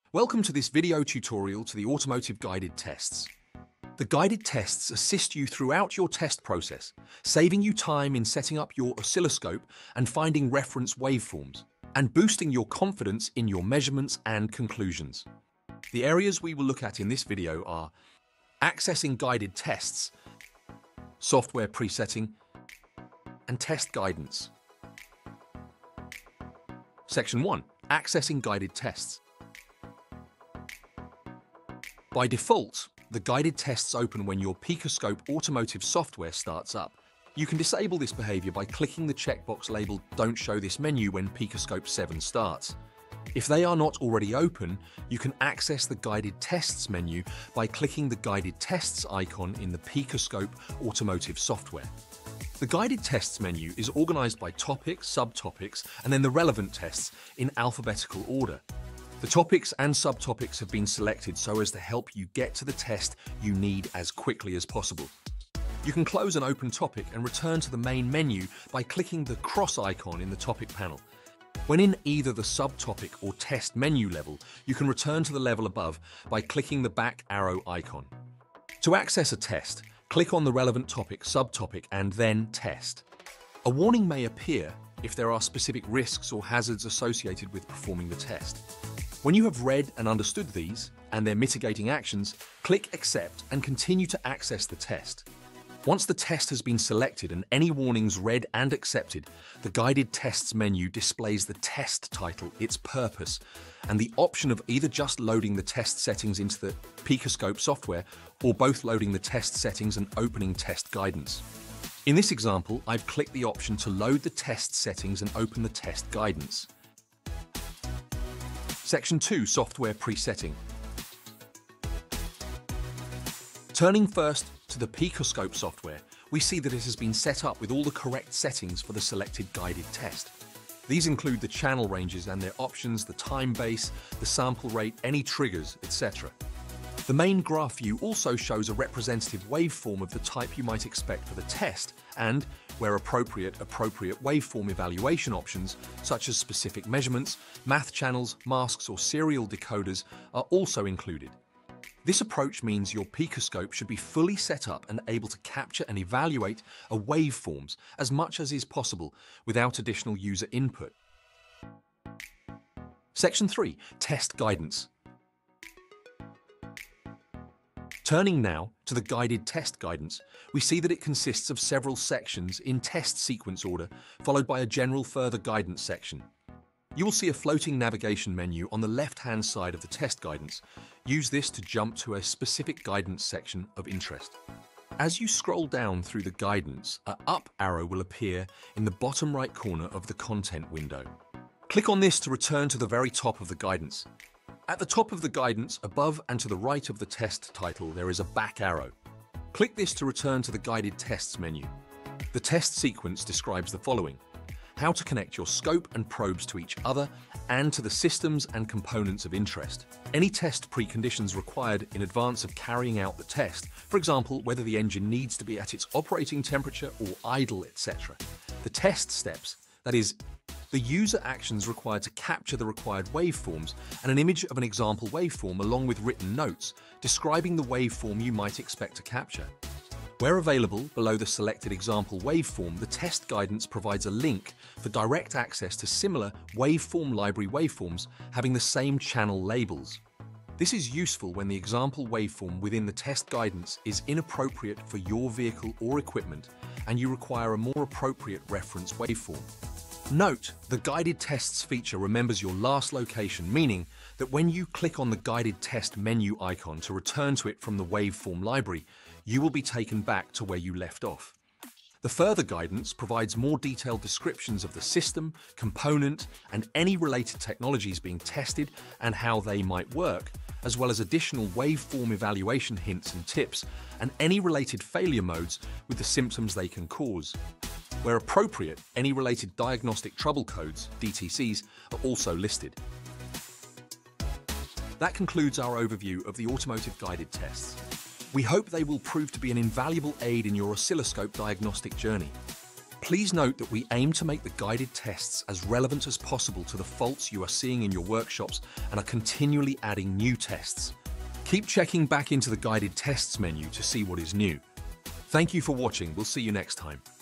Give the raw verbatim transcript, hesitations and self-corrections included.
Welcome to this video tutorial to the automotive guided tests. The guided tests assist you throughout your test process, saving you time in setting up your oscilloscope and finding reference waveforms, and boosting your confidence in your measurements and conclusions. The areas we will look at in this video are accessing guided tests, software presetting, and test guidance. Section one. Accessing guided tests. By default, the guided tests open when your Picoscope automotive software starts up. You can disable this behavior by clicking the checkbox labeled "Don't show this menu" when Picoscope seven starts. If they are not already open, you can access the Guided Tests menu by clicking the Guided Tests icon in the Picoscope automotive software. The Guided Tests menu is organized by topics, subtopics, and then the relevant tests in alphabetical order. The topics and subtopics have been selected so as to help you get to the test you need as quickly as possible. You can close an open topic and return to the main menu by clicking the cross icon in the topic panel. When in either the subtopic or test menu level, you can return to the level above by clicking the back arrow icon. To access a test, click on the relevant topic, subtopic, and then Test. A warning may appear if there are specific risks or hazards associated with performing the test. When you have read and understood these and their mitigating actions, click Accept and continue to access the test. Once the test has been selected and any warnings read and accepted, the Guided Tests menu displays the test title, its purpose, and the option of either just loading the test settings into the Picoscope software or both loading the test settings and opening test guidance. In this example, I've clicked the option to load the test settings and open the test guidance. Section two. Software presetting. Turning first to the Picoscope software, we see that it has been set up with all the correct settings for the selected guided test. These include the channel ranges and their options, the time base, the sample rate, any triggers, et cetera. The main graph view also shows a representative waveform of the type you might expect for the test and, where appropriate, appropriate waveform evaluation options, such as specific measurements, math channels, masks, or serial decoders, are also included. This approach means your Picoscope should be fully set up and able to capture and evaluate a waveforms as much as is possible without additional user input. Section three. Test guidance. Turning now to the guided test guidance, we see that it consists of several sections in test sequence order, followed by a general further guidance section. You will see a floating navigation menu on the left-hand side of the test guidance. Use this to jump to a specific guidance section of interest. As you scroll down through the guidance, an up arrow will appear in the bottom right corner of the content window. Click on this to return to the very top of the guidance. At the top of the guidance, above and to the right of the test title, there is a back arrow. Click this to return to the Guided Tests menu. The test sequence describes the following: how to connect your scope and probes to each other and to the systems and components of interest. Any test preconditions required in advance of carrying out the test, for example, whether the engine needs to be at its operating temperature or idle, et cetera. The test steps, that is, the user actions required to capture the required waveforms, and an image of an example waveform along with written notes describing the waveform you might expect to capture. Where available, below the selected example waveform, the test guidance provides a link for direct access to similar waveform library waveforms having the same channel labels. This is useful when the example waveform within the test guidance is inappropriate for your vehicle or equipment and you require a more appropriate reference waveform. Note, the Guided Tests feature remembers your last location, meaning that when you click on the Guided Test menu icon to return to it from the waveform library, you will be taken back to where you left off. The further guidance provides more detailed descriptions of the system, component, and any related technologies being tested and how they might work, as well as additional waveform evaluation hints and tips, and any related failure modes with the symptoms they can cause. Where appropriate, any related diagnostic trouble codes, D T Cs, are also listed. That concludes our overview of the automotive guided tests. We hope they will prove to be an invaluable aid in your oscilloscope diagnostic journey. Please note that we aim to make the guided tests as relevant as possible to the faults you are seeing in your workshops and are continually adding new tests. Keep checking back into the guided tests menu to see what is new. Thank you for watching. We'll see you next time.